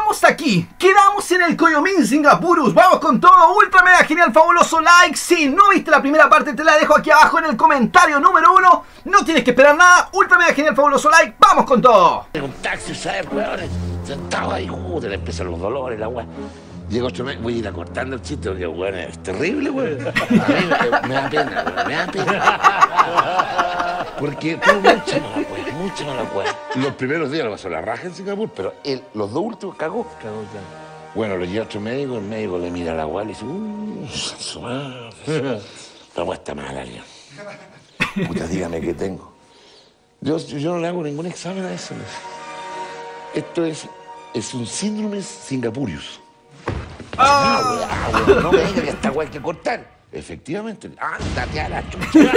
Estamos aquí, quedamos en el Coyomín Singapurus, vamos con todo, ultra mega genial, fabuloso like. Si no viste la primera parte te la dejo aquí abajo en el comentario número 1. No tienes que esperar nada, ultra mega genial, fabuloso like, vamos con todo. Un taxi, ¿sabes, weón? Sentado ahí, joder, le empiezan los dolores, la weón. Llego 8 meses, voy a ir acortando el chiste, porque weón, es terrible, weón. Me da pena, weón, me da pena. Porque tuve mucha mala weón. Los primeros días lo pasó la raja en Singapur, pero los dos últimos cagó. Bueno, lo lleva a otro médico, el médico le mira a la weón y dice, su madre. La weón está mala, Leon. Puta, dígame qué tengo. Yo no le hago ningún examen a eso. Esto es un síndrome Singapurius. No me diga que esta weá hay que cortar. Efectivamente. Ándate a la chucha.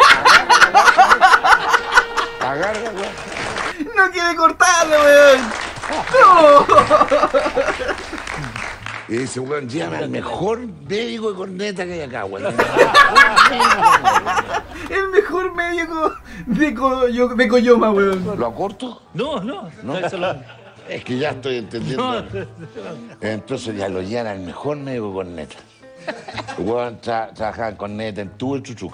Agarra, weón. No quiere cortarle, weón. No. Y dice, weón, llévame al mejor médico de corneta que hay acá, weón. El mejor médico de Coyoma, weón. ¿Lo acorto? No. Es que ya estoy entendiendo. Entonces ya lo llevan al mejor médico de corneta. El weón trabajaba en corneta en todo el Chuchuca.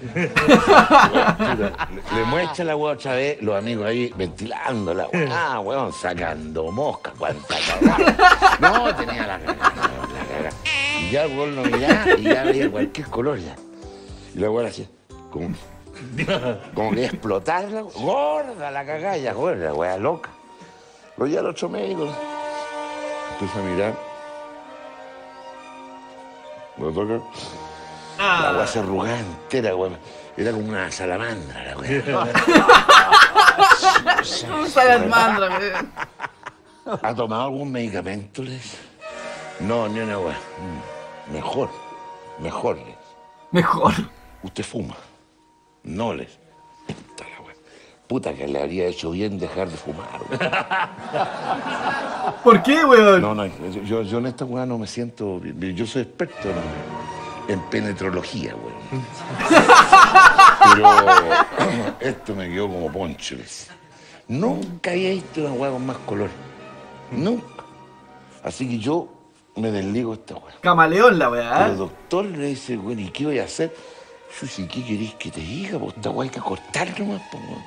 Le muestra la weón otra vez, los amigos ahí ventilando la weón. Weón, sacando mosca, cuánta cagada. No, tenía la cagada. Y ya el weón lo miraba y ya veía cualquier color ya. Y la weón hacía como que explotar la gorda la cagada, ya gorda, la weón loca. Lo lleva al otro médico. Empieza a mirar. Lo toca. La weá se arrugaba entera, weón. Era como una salamandra, la weá. Un salamandra, weón. ¿Ha tomado algún medicamento, les? No, ni una weá. Mejor. Mejor. ¿Usted fuma? No, les. Puta la weá. Puta que le habría hecho bien dejar de fumar, weón. ¿Por qué, weón? No, yo en esta weá no me siento bien. Yo soy experto en penetrología, weón. Pero esto me quedó como poncho. Nunca había visto una weá con más color. Nunca. Así que yo me desligo de esta weá. Camaleón la weá. Pero el doctor le dice, weón, ¿y qué voy a hacer? Yo sí, ¿qué querés que te diga? Pues esta weá hay que cortar nomás, pues, weón.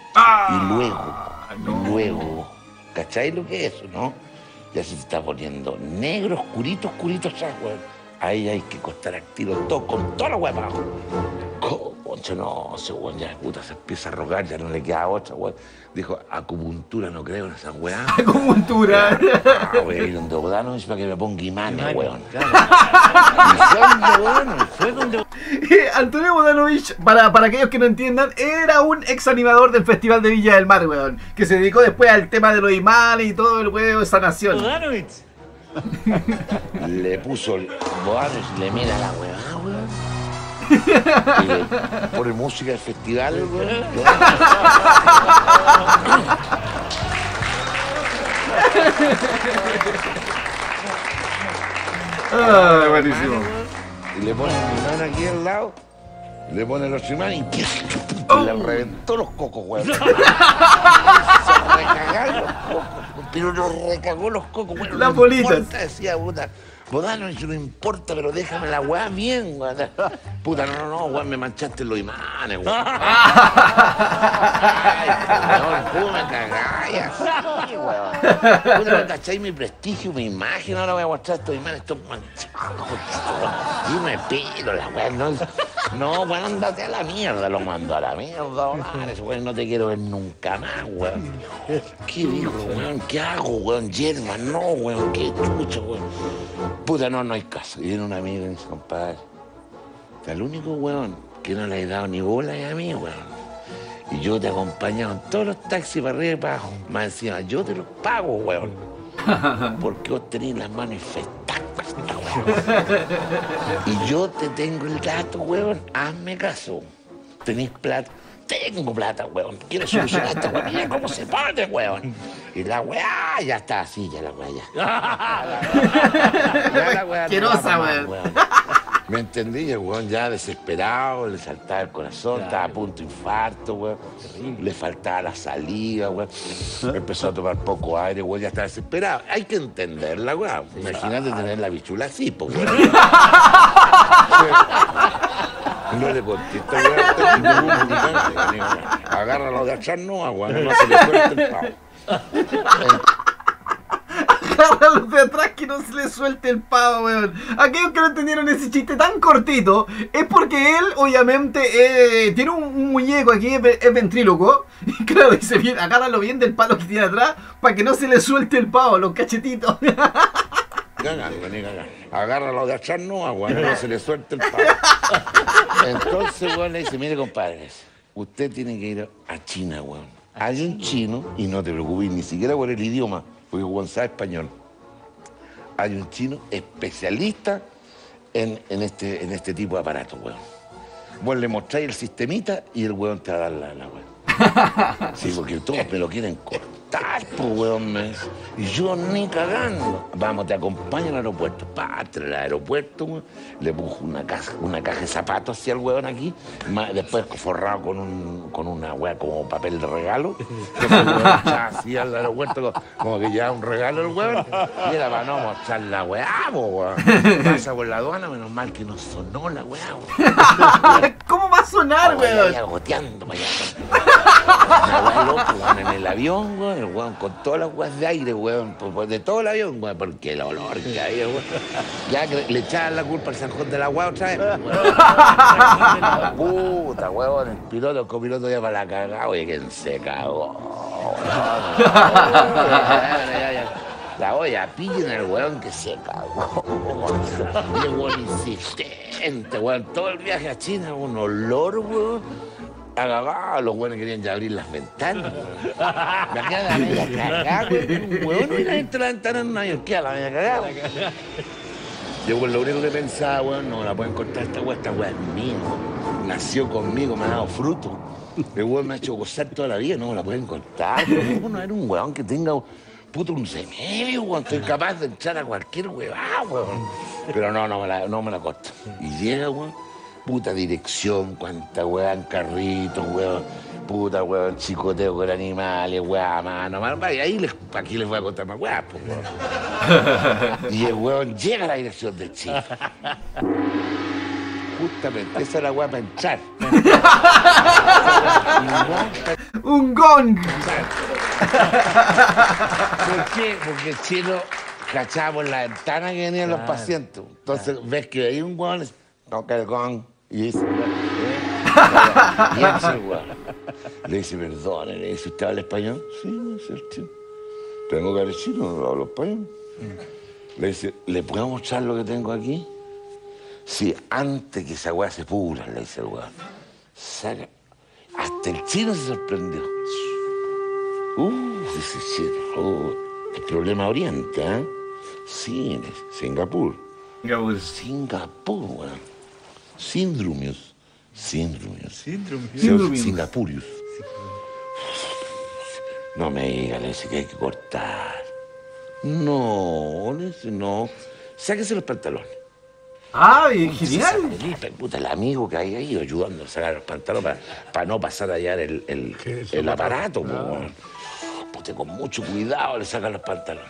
Y luego, ¿cachai lo que es eso, no? Ya se está poniendo negro, oscurito ya, weón. Ahí hay que cortar al tiro todo, con toda la weá para abajo. Concha, no, ese weón ya puta se empieza a rogar, ya no le queda otra, weón. Dijo, acupuntura no creo en esa weá. Acupuntura. Voy a ir donde Bodanovich para que me ponga imanes, weón. Antonio Bodanovich, para aquellos que no entiendan, era un ex animador del Festival de Villa del Mar, weón. Que se dedicó después al tema de los imanes y todo el weón de sanación. Bodanovich. Le puso el Bodanovich y le mira la weá, weón. Y le pone música del festival, weón. Buenísimo. Y le pone mi mano aquí al lado, le pone los imanes y le reventó los cocos, weón. Se recagaron los cocos, pero nos recagó los cocos, weón. Las no bolitas. Importa, decía, puta. Bodanovich, no importa, pero déjame la weá bien, weón. Puta, no, weón, me manchaste los imanes, weón. Ay, weón, ¿cómo me cagáis así, weón? Puta, ¿me cacháis mi prestigio, mi imagen? Ahora voy a mostrar estos imanes, estos manchados, weón. Y me pido la weá, no, weón, andate a la mierda, lo mando a la mierda, Bodanovich, weón, no te quiero ver nunca más, weón. ¿Qué digo, weón? ¿Qué hago, weón? Yerba, no, weón, qué chucha, weón. Puta, no hay caso. Y viene un amigo y dice, compadre, el único weón que no le he dado ni bola es a mí, weón. Y yo te he acompañado en todos los taxis para arriba y para abajo. Más encima, yo te los pago, weón. Porque vos tenés las manos infestadas, weón. Y yo te tengo el dato, weón. Hazme caso. ¿Tenés plata? Tengo plata, weón. Quiero solucionar esta weón. Mira cómo se pone, weón. Y la weá ya está así, ya la weá ya. Ya la weá Asquerosa, no va weón. más, ¿Me entendí? Y el weón ya desesperado, le saltaba el corazón, estaba a punto de infarto, weón. Le faltaba la saliva, weón. Empezó a tomar poco aire, weón, ya estaba desesperado. Hay que entenderla, weón. Imagínate tener la bichula así, pues, weón. No le contesta, weón. Agárralo de atrás, no, weón. No se le suelta el pavo. Agárralo de atrás que no se le suelte el pavo, weón. Aquellos que no entendieron ese chiste tan cortito es porque él, obviamente, tiene un muñeco aquí, es ventríloco. Y claro, dice bien, agárralo bien del palo que tiene atrás para que no se le suelte el pavo, los cachetitos. Agárralo de atrás, no, weón. No se le suelta el pavo. Entonces, weón, le dice, mire, compadre, usted tiene que ir a China, weón. Hay un chino, y no te preocupes ni siquiera por el idioma, porque Juan sabe español. Hay un chino especialista en este tipo de aparatos, weón. Vos le mostráis el sistemita y el weón te va a dar la weón. Sí, porque todos me lo quieren cortar, pues, weón. Y yo ni cagando. Vamos, te acompaño al aeropuerto. Entre el aeropuerto, weón. Le puso una caja de zapatos hacia el weón aquí. Después forrado con una weá como papel de regalo. Que el weón echaba así al aeropuerto como que llevaba un regalo el weón. Y era para no mostrar la weá, weón. Pasa por la aduana, menos mal que no sonó la weá, weón. ¿Cómo va a sonar, weón? Goteando para allá. Una weá loca, weón, en el avión, weón, el weón con todas las weas de aire, weón, de todo el avión, weón, porque el olor que había, weón. Ya que le echaban la culpa al Sanjón de la weá otra vez, weón. Puta, weón, el piloto, el copiloto ya para la cagada, oye, ¿quién se cagó? La olla, pillen al weón que se cagó. Y el weón insistente, weón, todo el viaje a China, un olor, weón. Agagá, los buenos querían ya abrir las ventanas. Me queda la media cagada, güey. Huevón, no viene dentro de la ventana en un avión, queda la media cagada. Yo, pues, lo único que pensaba, weón, no la pueden cortar esta weá es mía. Nació conmigo, me ha dado fruto. El weón me ha hecho gozar toda la vida, no la pueden cortar. ¿Cómo no era un weón que tenga, puto, un semedio, weón? Estoy capaz de entrar a cualquier weá, weón. Pero no me la corto. Y llega, weón. Puta dirección, cuánta weá en carritos, weón. Puta weón, chicoteo con animales, weá, mano. Y ahí aquí les voy a contar más weá, pues, weón. Y el weón llega a la dirección del chico. Justamente, esa es la weá para entrar. Un gong. ¿Por qué? Porque el chino cachaba por la ventana que venían los pacientes. Entonces ves que hay un weón, toca el gong. Y dice, y ese weón le dice, perdone, le dice, ¿usted habla español? Sí, me dice el chino. Tengo cara de chino, no hablo español. Le dice, ¿le puedo mostrar lo que tengo aquí? Sí, antes que esa weá se pudra, le dice el weón. Saca. Hasta el chino se sorprendió. Dice el chino, el problema oriente, ¿eh? Sí, Singapur. Singapur, weón. Síndromios. Singapurius. No me diga, le dice que hay que cortar. No, le dice, no. Sáquese los pantalones. Ah, genial. Felipe, puta, el amigo que hay ahí ayudando a sacar los pantalones para no pasar a hallar el aparato. Claro. Puta, con mucho cuidado le sacan los pantalones.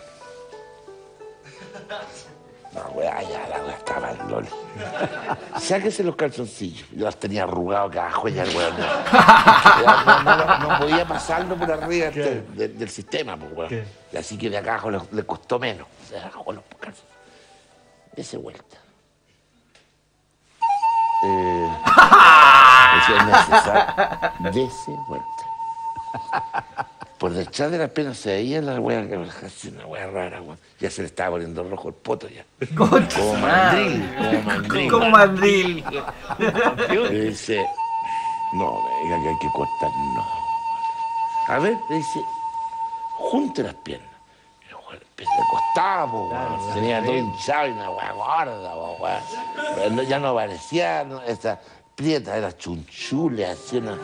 No, weá, ya la weá estaba el loli. Sáquese los calzoncillos. Yo los tenía arrugados acá abajo, ya el weón. No podía pasarlo por arriba del sistema, pues, weón. Así que de acá abajo le costó menos. Se abajo los calzoncillos. Dese vuelta. Eso es necesario. Dese vuelta. Por detrás de las piernas se veía la weá, una weá rara, weón. Ya se le estaba poniendo rojo el poto ya. Como mandril. Le dice, no, me diga que hay que cortar, no. A ver, le dice, junte las piernas. Le costaba, weón. Tenía todo hinchado y una weá gorda, weón. Ya no aparecía esa prieta, era chunchule, así una.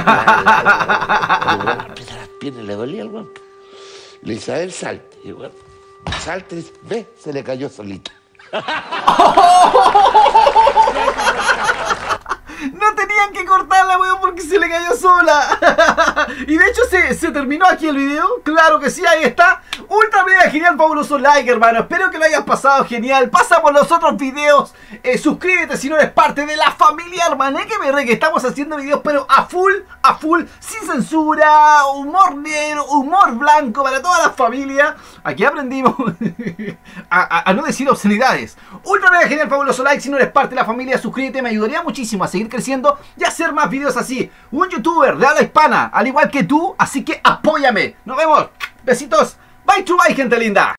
Aprieta las piernas, le dolía al weón. Le dice, a ver, salte. Y el weón, salte, y dice, ve, se le cayó solita. No tenían que cortarla, weón, porque se le cayó sola. Y de hecho se terminó aquí el video. Claro que sí, ahí está. Ultra mega genial, fabuloso like, hermano. Espero que lo hayas pasado genial. Pasa por los otros videos. Suscríbete si no eres parte de la familia, hermano. Que estamos haciendo videos, pero a full, sin censura, humor negro, humor blanco para toda la familia. Aquí aprendimos a no decir obscenidades. Ultra mega genial, fabuloso like. Si no eres parte de la familia, suscríbete. Me ayudaría muchísimo a seguir creciendo y hacer más videos así. Un youtuber de habla hispana, al igual que tú. Así que apóyame. Nos vemos. Besitos. Bye to bye, gente linda.